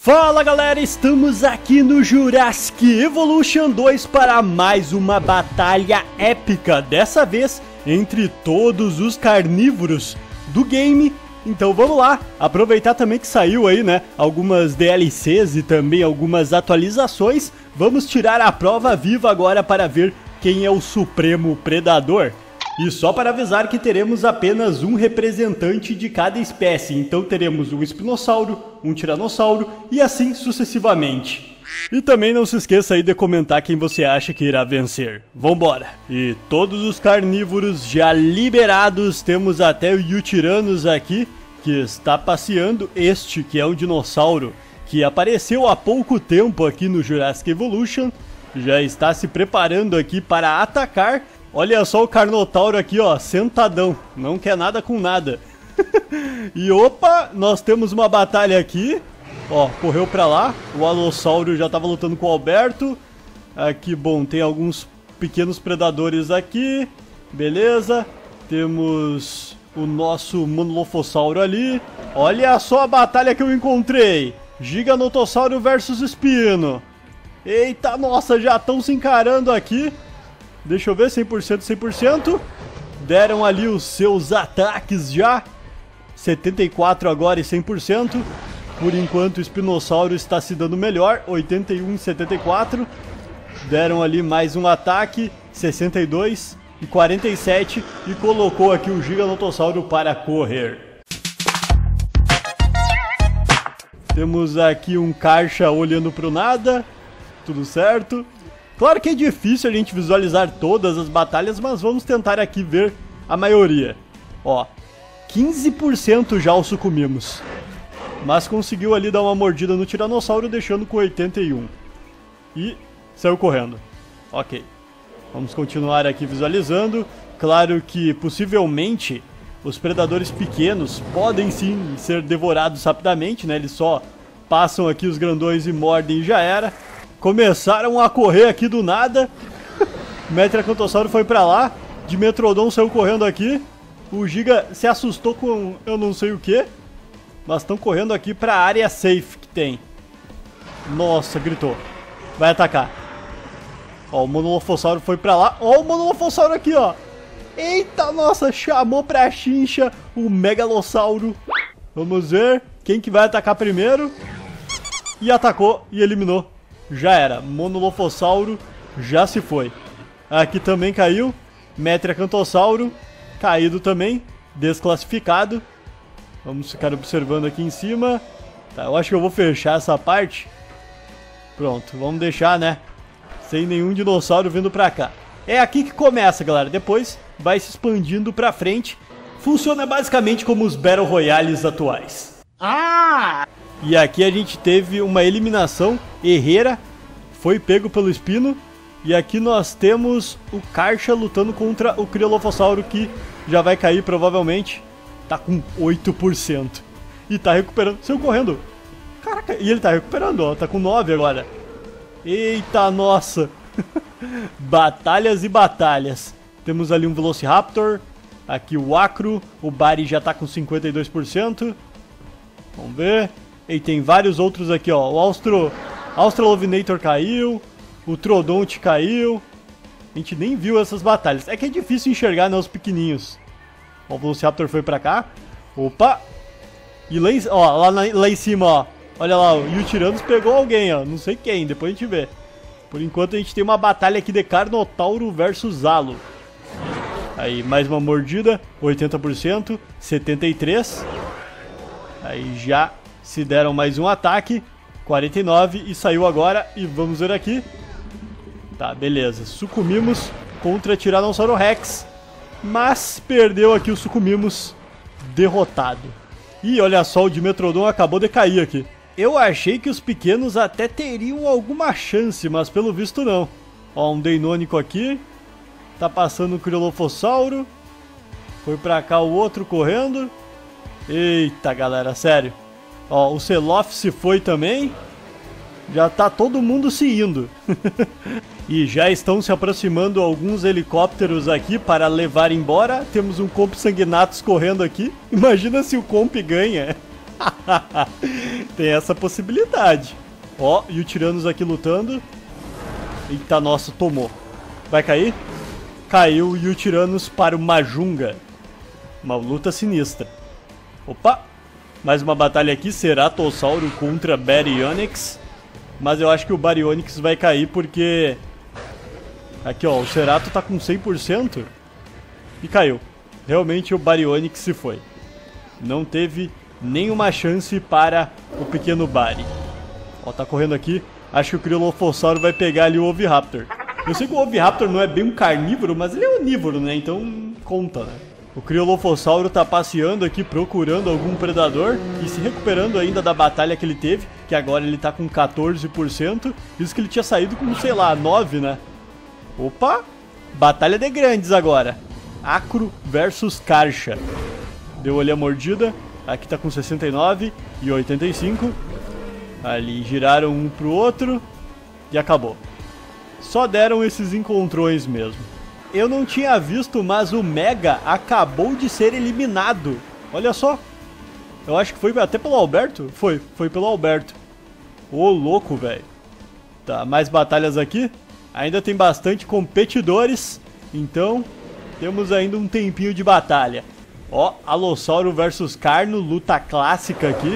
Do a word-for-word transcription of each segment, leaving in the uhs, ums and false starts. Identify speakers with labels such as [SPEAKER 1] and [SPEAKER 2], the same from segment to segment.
[SPEAKER 1] Fala galera, estamos aqui no Jurassic Evolution dois para mais uma batalha épica, dessa vez entre todos os carnívoros do game. Então vamos lá, aproveitar também que saiu aí, né, algumas D L Cs e também algumas atualizações. Vamos tirar a prova viva agora para ver quem é o supremo predador. E só para avisar que teremos apenas um representante de cada espécie, então teremos um espinossauro, um tiranossauro e assim sucessivamente. E também não se esqueça aí de comentar quem você acha que irá vencer. Vambora! E todos os carnívoros já liberados, temos até o Yutyrannus aqui, que está passeando, este que é um dinossauro que apareceu há pouco tempo aqui no Jurassic Evolution, já está se preparando aqui para atacar. Olha só o Carnotauro aqui, ó, sentadão, não quer nada com nada. E opa, nós temos uma batalha aqui. Ó, correu pra lá, o Alossauro já tava lutando com o Alberto. Aqui, bom, tem alguns pequenos predadores aqui. Beleza, temos o nosso Monolofossauro ali. Olha só a batalha que eu encontrei. Giganotossauro versus Espino. Eita, nossa, já estão se encarando aqui. Deixa eu ver, cem por cento, cem por cento. Deram ali os seus ataques já. setenta e quatro agora e cem por cento. Por enquanto o Espinossauro está se dando melhor, oitenta e um e setenta e quatro. Deram ali mais um ataque, sessenta e dois e quarenta e sete. E colocou aqui o Giganotossauro para correr. Temos aqui um Karcha olhando para o nada. Tudo certo. Claro que é difícil a gente visualizar todas as batalhas, mas vamos tentar aqui ver a maioria. Ó, quinze por cento já o sucumbimos. Mas conseguiu ali dar uma mordida no Tiranossauro, deixando com oitenta e um. E saiu correndo. Ok. Vamos continuar aqui visualizando. Claro que possivelmente os predadores pequenos podem sim ser devorados rapidamente, né? Eles só passam aqui os grandões e mordem e já era. Começaram a correr aqui do nada. Metriacantossauro foi pra lá. Dimetrodon saiu correndo aqui. O Giga se assustou com eu não sei o que. Mas estão correndo aqui pra área safe que tem. Nossa, gritou. Vai atacar. Ó, o Monolofossauro foi pra lá. Ó, o Monolofossauro aqui, ó. Eita, nossa, chamou pra chincha o Megalossauro. Vamos ver quem que vai atacar primeiro. E atacou e eliminou. Já era, Monolofossauro já se foi. Aqui também caiu, Metriacantossauro, caído também, desclassificado. Vamos ficar observando aqui em cima. Tá, eu acho que eu vou fechar essa parte. Pronto, vamos deixar, né? Sem nenhum dinossauro vindo pra cá. É aqui que começa, galera, depois vai se expandindo pra frente. Funciona basicamente como os Battle Royales atuais. Ah! E aqui a gente teve uma eliminação. Herrera foi pego pelo Espino. E aqui nós temos o Karcha lutando contra o Criolofossauro, que já vai cair provavelmente. Tá com oito por cento. E tá recuperando. Saiu correndo. Caraca, e ele tá recuperando, ó. Tá com nove agora. Eita, nossa. Batalhas e batalhas. Temos ali um Velociraptor. Aqui o Acro. O Bari já tá com cinquenta e dois por cento. Vamos ver. E tem vários outros aqui, ó. O Austro, Australovinator caiu. O Trodonte caiu. A gente nem viu essas batalhas. É que é difícil enxergar, né, os pequenininhos. Ó, o Velociraptor foi pra cá. Opa. E lá, em, ó, lá, na, lá em cima, ó. Olha lá, o Yutyrannus pegou alguém, ó. Não sei quem, depois a gente vê. Por enquanto a gente tem uma batalha aqui de Carnotauro versus Alo. Aí, mais uma mordida. oitenta por cento. setenta e três por cento. Aí já se deram mais um ataque, quarenta e nove por cento, e saiu agora, e vamos ver aqui. Tá, beleza, sucumbimos contra Tiranossauro Rex, mas perdeu aqui o sucumbimos, derrotado. E olha só, o Dimetrodon acabou de cair aqui. Eu achei que os pequenos até teriam alguma chance, mas pelo visto não. Ó, um Deinônico aqui, tá passando o Criolofossauro, foi pra cá o outro correndo. Eita, galera, sério. Ó, o Celof se foi também. Já tá todo mundo se indo. E já estão se aproximando alguns helicópteros aqui para levar embora. Temos um Compsanguinatus correndo aqui. Imagina se o Comp ganha. Tem essa possibilidade. Ó, e o Tiranos aqui lutando. Eita, nossa, tomou. Vai cair? Caiu e o Tiranos para o Majunga. Uma luta sinistra. Opa! Mais uma batalha aqui, Ceratossauro contra Baryonyx. Mas eu acho que o Baryonyx vai cair porque... Aqui ó, o Cerato tá com cem por cento. E caiu. Realmente o Baryonyx se foi. Não teve nenhuma chance para o pequeno Bari. Ó, tá correndo aqui. Acho que o Crilofossauro vai pegar ali o Oviraptor. Eu sei que o Oviraptor não é bem um carnívoro, mas ele é onívoro, né? Então conta, né? O Crilofossauro tá passeando aqui, procurando algum predador e se recuperando ainda da batalha que ele teve, que agora ele tá com quatorze por cento. Isso que ele tinha saído com, sei lá, nove, né? Opa! Batalha de grandes agora. Acro versus Karcha. Deu ali a mordida. Aqui tá com sessenta e nove e oitenta e cinco. Ali giraram um pro outro e acabou. Só deram esses encontrões mesmo. Eu não tinha visto, mas o Mega acabou de ser eliminado. Olha só. Eu acho que foi até pelo Alberto. Foi, foi pelo Alberto. Ô, louco, velho. Tá, mais batalhas aqui. Ainda tem bastante competidores. Então, temos ainda um tempinho de batalha. Ó, Alossauro versus Carno. Luta clássica aqui.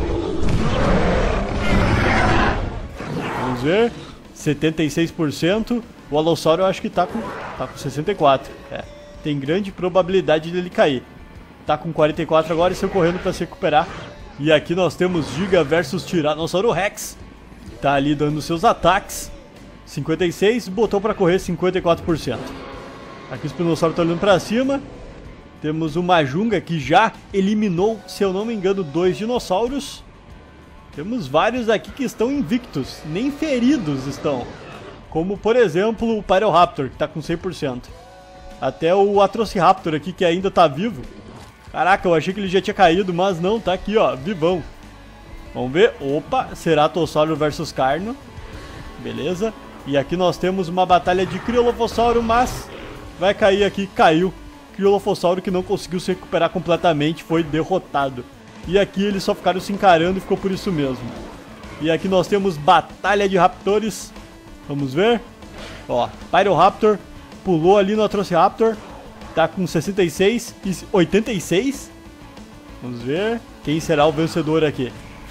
[SPEAKER 1] Vamos ver. setenta e seis por cento. O Alossauro eu acho que tá com, tá com sessenta e quatro. É, tem grande probabilidade dele cair. Tá com quarenta e quatro agora e saiu correndo pra se recuperar. E aqui nós temos Giga versus Tiranossauro Rex. Tá ali dando seus ataques. cinquenta e seis, botou pra correr cinquenta e quatro por cento. Aqui o Espinossauro tá olhando pra cima. Temos o Majunga que já eliminou, se eu não me engano, dois dinossauros. Temos vários aqui que estão invictos, nem feridos estão. Como, por exemplo, o Pyroraptor, que está com cem por cento. Até o Atrociraptor aqui, que ainda está vivo. Caraca, eu achei que ele já tinha caído, mas não, tá aqui, ó, vivão. Vamos ver. Opa, Ceratossauro versus Carno. Beleza. E aqui nós temos uma batalha de Crilofossauro, mas vai cair aqui, caiu. Crilofossauro que não conseguiu se recuperar completamente, foi derrotado. E aqui eles só ficaram se encarando e ficou por isso mesmo. E aqui nós temos batalha de raptores. Vamos ver. Ó, Pyroraptor pulou ali no Atrociraptor. Tá com sessenta e seis e oitenta e seis. Vamos ver quem será o vencedor aqui.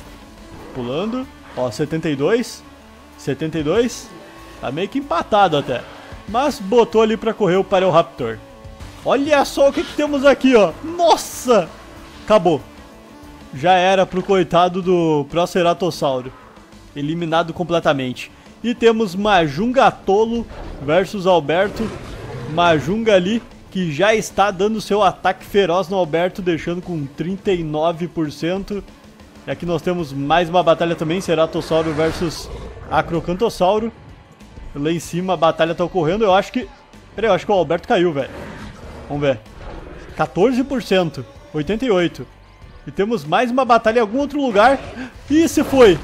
[SPEAKER 1] Pulando. Ó, setenta e dois. setenta e dois. Tá meio que empatado até. Mas botou ali pra correr o Pyroraptor. Olha só o que, que temos aqui, ó. Nossa! Acabou. Já era pro coitado do Proceratossauro. Eliminado completamente. E temos Majunga Tolo versus Alberto. Majunga ali, que já está dando seu ataque feroz no Alberto, deixando com trinta e nove por cento. E aqui nós temos mais uma batalha também, Ceratossauro versus Acrocantossauro. Lá em cima a batalha tá ocorrendo, eu acho que... Peraí, eu acho que o Alberto caiu, velho. Vamos ver. quatorze por cento, oitenta e oito por cento. E temos mais uma batalha em algum outro lugar. E se foi.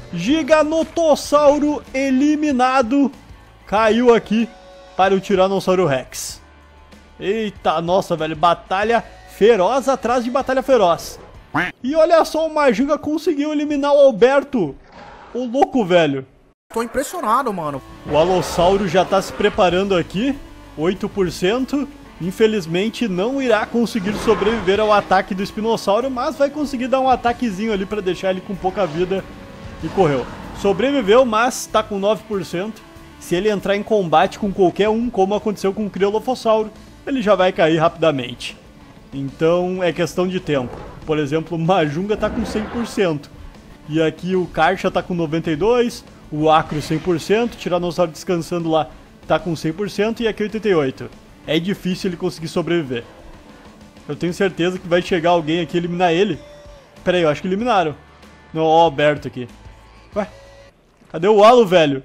[SPEAKER 1] Giganotossauro eliminado. Caiu aqui para o Tiranossauro Rex. Eita, nossa, velho. Batalha feroz atrás de batalha feroz. E olha só, o Majunga conseguiu eliminar o Alberto. O louco, velho.
[SPEAKER 2] Tô impressionado, mano.
[SPEAKER 1] O Alossauro já tá se preparando aqui. oito por cento. Infelizmente não irá conseguir sobreviver ao ataque do Espinossauro, mas vai conseguir dar um ataquezinho ali para deixar ele com pouca vida. E correu. Sobreviveu, mas tá com nove por cento. Se ele entrar em combate com qualquer um, como aconteceu com o Crilofossauro, ele já vai cair rapidamente. Então é questão de tempo. Por exemplo, o Majunga tá com cem por cento. E aqui o Karcha tá com noventa e dois por cento. O Acro cem por cento. O Tiranossauro descansando lá tá com cem por cento. E aqui oitenta e oito por cento. É difícil ele conseguir sobreviver. Eu tenho certeza que vai chegar alguém aqui e eliminar ele. Pera aí, eu acho que eliminaram. Não, ó, o Alberto aqui. Ué? Cadê o Alo, velho?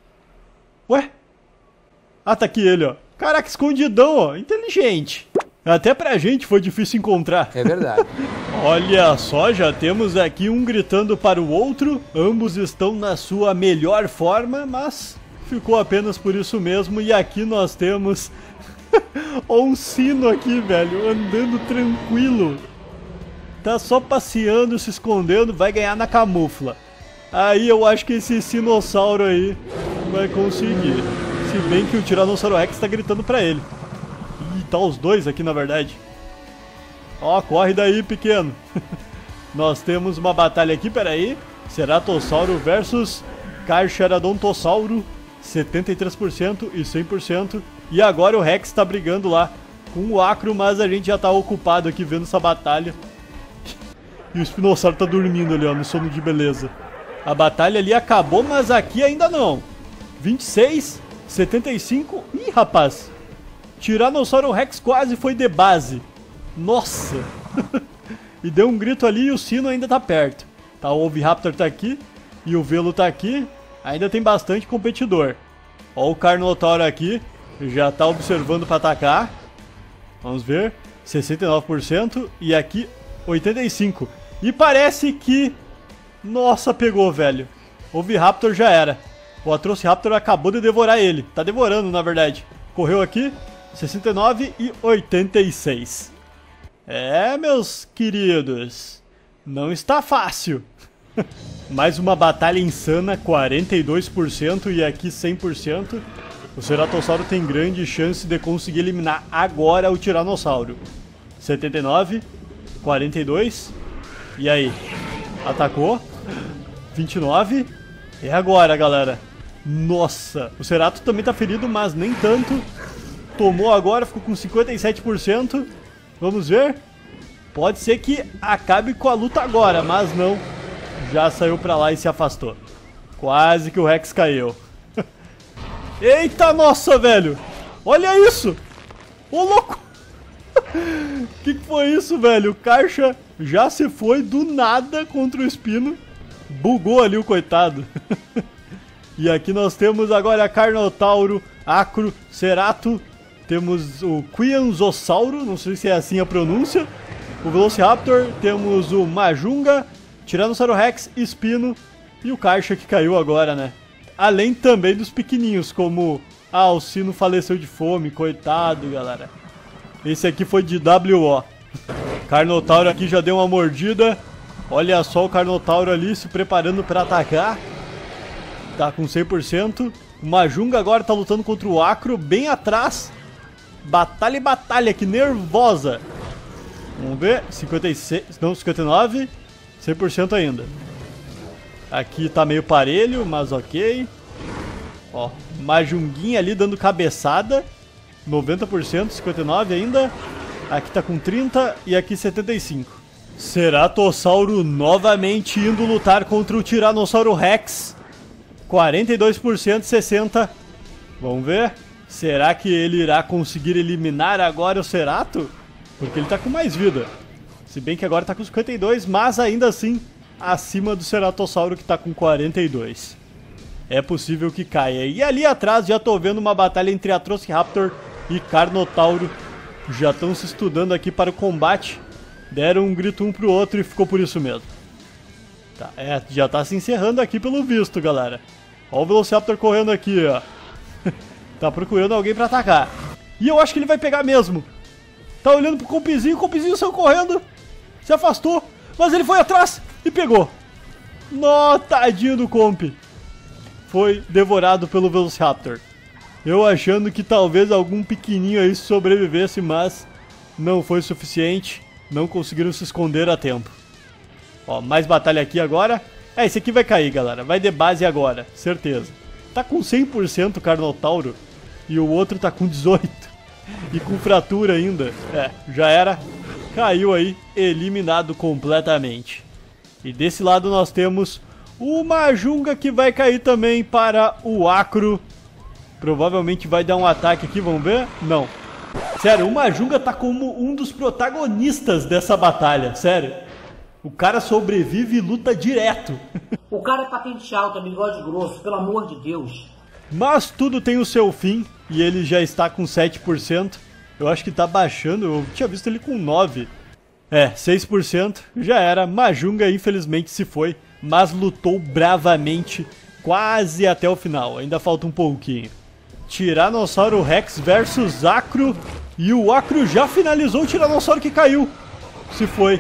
[SPEAKER 1] Ué? Ah, tá aqui ele, ó. Caraca, escondidão, ó. Inteligente. Até pra gente foi difícil encontrar.
[SPEAKER 2] É verdade.
[SPEAKER 1] Olha só, já temos aqui um gritando para o outro. Ambos estão na sua melhor forma, mas ficou apenas por isso mesmo. E aqui nós temos... Ó, um sino aqui, velho, andando tranquilo. Tá só passeando, se escondendo, vai ganhar na camufla. Aí eu acho que esse Sinossauro aí vai conseguir. Se bem que o Tiranossauro Rex tá gritando pra ele. Ih, tá os dois aqui na verdade. Ó, corre daí, pequeno. Nós temos uma batalha aqui, peraí. Ceratossauro versus Carcharodontossauro. setenta e três por cento e cem por cento. E agora o Rex tá brigando lá com o Acro, mas a gente já tá ocupado aqui vendo essa batalha. E o Espinossauro tá dormindo ali, ó, no sono de beleza. A batalha ali acabou, mas aqui ainda não. vinte e seis, setenta e cinco. Ih, rapaz. Tiranossauro Rex quase foi de base. Nossa. E deu um grito ali e o sino ainda tá perto. Tá, o Oviraptor tá aqui e o Velo tá aqui. Ainda tem bastante competidor. Ó, o Carnotauro aqui já tá observando pra atacar. Vamos ver. sessenta e nove por cento e aqui oitenta e cinco por cento. E parece que... Nossa, pegou, velho. O Oviraptor já era. O Atrociraptor acabou de devorar ele. Tá devorando, na verdade. Correu aqui. sessenta e nove e oitenta e seis. É, meus queridos. Não está fácil. Mais uma batalha insana. quarenta e dois por cento e aqui cem por cento. O Ceratossauro tem grande chance de conseguir eliminar agora o Tiranossauro. setenta e nove. quarenta e dois. E aí? Atacou. vinte e nove. É agora, galera. Nossa. O Cerato também tá ferido, mas nem tanto. Tomou agora, ficou com cinquenta e sete por cento. Vamos ver. Pode ser que acabe com a luta agora, mas não. Já saiu pra lá e se afastou. Quase que o Rex caiu. Eita, nossa, velho. Olha isso. Ô, louco. Que que foi isso, velho? O Karcha já se foi do nada contra o Espino. Bugou ali o coitado. E aqui nós temos agora Carnotauro, Acro, Cerato. Temos o Quianzossauro, não sei se é assim a pronúncia. O Velociraptor, temos o Majunga, Tiranossauro Rex, Espino e o Karcha que caiu agora, né? Além também dos pequenininhos, como... Ah, o Sino faleceu de fome, coitado, galera. Esse aqui foi de W O. Carnotauro aqui já deu uma mordida. Olha só o Carnotauro ali se preparando para atacar. Tá com cem por cento. O Majunga agora tá lutando contra o Acro, bem atrás. Batalha e batalha, que nervosa. Vamos ver, cinquenta e seis, não, cinquenta e nove, cem por cento ainda. Aqui tá meio parelho, mas ok. Ó, Majunguinha ali dando cabeçada. noventa por cento, cinquenta e nove ainda. Aqui tá com trinta e aqui setenta e cinco. Ceratossauro novamente indo lutar contra o Tiranossauro Rex. quarenta e dois por cento, sessenta por cento. Vamos ver. Será que ele irá conseguir eliminar agora o Cerato? Porque ele tá com mais vida. Se bem que agora tá com cinquenta e dois, mas ainda assim acima do Ceratossauro que tá com quarenta e dois. É possível que caia. E ali atrás já tô vendo uma batalha entre Atrociraptor e Carnotauro. Já estão se estudando aqui para o combate. Deram um grito um pro outro e ficou por isso mesmo. Tá, é, já tá se encerrando aqui pelo visto, galera. Ó o Velociraptor correndo aqui, ó. Tá procurando alguém pra atacar. E eu acho que ele vai pegar mesmo. Tá olhando pro Compizinho, o Compizinho saiu correndo. Se afastou, mas ele foi atrás e pegou. Nó, tadinho do Comp. Foi devorado pelo Velociraptor. Eu achando que talvez algum pequenininho aí sobrevivesse, mas não foi suficiente. Não conseguiram se esconder a tempo. Ó, mais batalha aqui agora. É, esse aqui vai cair, galera. Vai de base agora, certeza. Tá com cem por cento o Carnotauro e o outro tá com dezoito por cento. E com fratura ainda. É, já era. Caiu aí, eliminado completamente. E desse lado nós temos o Majunga que vai cair também para o Acro. Provavelmente vai dar um ataque aqui, vamos ver? Não. Sério, o Majunga tá como um dos protagonistas dessa batalha, sério. O cara sobrevive e luta direto.
[SPEAKER 3] O cara é patente alta, bigode grosso, pelo amor de Deus.
[SPEAKER 1] Mas tudo tem o seu fim e ele já está com sete por cento. Eu acho que tá baixando, eu tinha visto ele com nove por cento. É, seis por cento, já era. Majunga infelizmente se foi, mas lutou bravamente quase até o final. Ainda falta um pouquinho. Tiranossauro Rex versus Acro. E o Acro já finalizou o Tiranossauro que caiu. Se foi.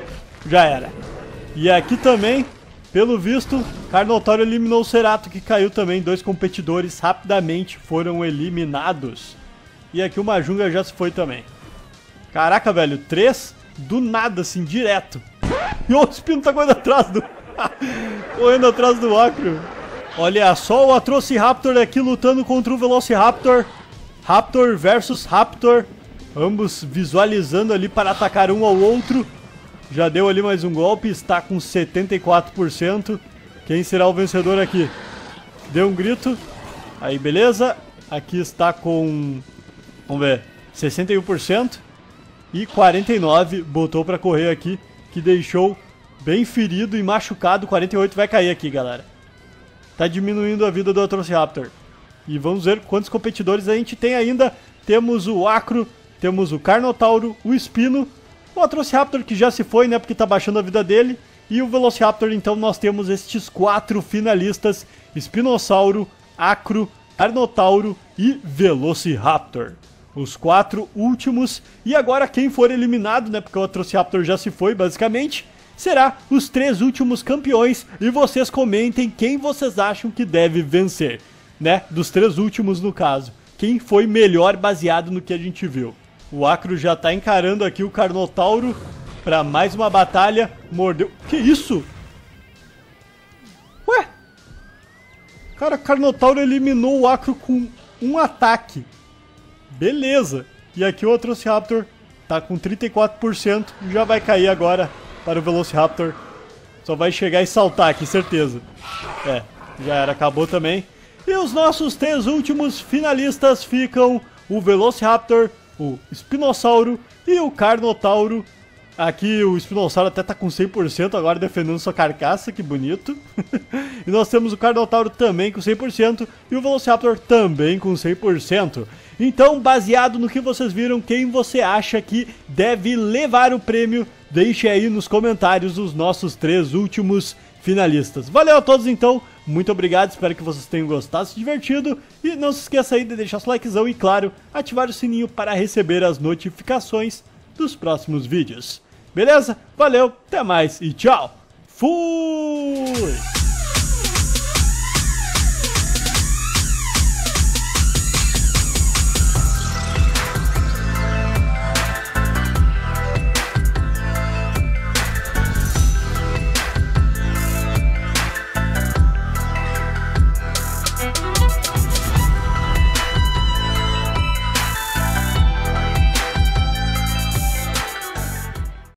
[SPEAKER 1] já era. E aqui também, pelo visto, Carnotauro eliminou o Cerato, que caiu também. Dois competidores rapidamente foram eliminados. E aqui o Majunga já se foi também. Caraca, velho, três do nada, assim, direto. E o Espino tá correndo atrás do... correndo atrás do Acro. Olha só o Atrociraptor aqui lutando contra o Velociraptor. Raptor versus Raptor. Ambos visualizando ali para atacar um ao outro. Já deu ali mais um golpe, está com setenta e quatro por cento. Quem será o vencedor aqui? Deu um grito. Aí, beleza. Aqui está com... vamos ver. sessenta e um por cento. E quarenta e nove por cento botou para correr aqui. Que deixou bem ferido e machucado. quarenta e oito vai cair aqui, galera. Tá diminuindo a vida do Atrociraptor. E vamos ver quantos competidores a gente tem ainda. Temos o Acro, temos o Carnotauro, o Espino, o Atrociraptor que já se foi, né, porque tá baixando a vida dele. E o Velociraptor, então nós temos estes quatro finalistas. Espinossauro, Acro, Carnotauro e Velociraptor. Os quatro últimos. E agora quem for eliminado, né, porque o Atrociraptor já se foi, basicamente, será os três últimos campeões. E vocês comentem quem vocês acham que deve vencer, né, dos três últimos no caso. Quem foi melhor baseado no que a gente viu. O Acro já tá encarando aqui o Carnotauro pra mais uma batalha. Mordeu... Que isso? Ué? Cara, o Carnotauro eliminou o Acro com um ataque. Beleza. E aqui o Atrociraptor tá com trinta e quatro por cento. Já vai cair agora para o Velociraptor. Só vai chegar e saltar aqui, certeza. É, já era, acabou também. E os nossos três últimos finalistas ficam o Velociraptor, o Espinossauro e o Carnotauro. Aqui o Espinossauro até tá com cem por cento agora defendendo sua carcaça, que bonito. E nós temos o Carnotauro também com cem por cento e o Velociraptor também com cem por cento. Então, baseado no que vocês viram, quem você acha que deve levar o prêmio? Deixe aí nos comentários os nossos três últimos finalistas. Valeu a todos então, muito obrigado, espero que vocês tenham gostado, se divertido. E não se esqueça aí de deixar seu likezão e, claro, ativar o sininho para receber as notificações dos próximos vídeos. Beleza? Valeu, até mais e tchau! Fui!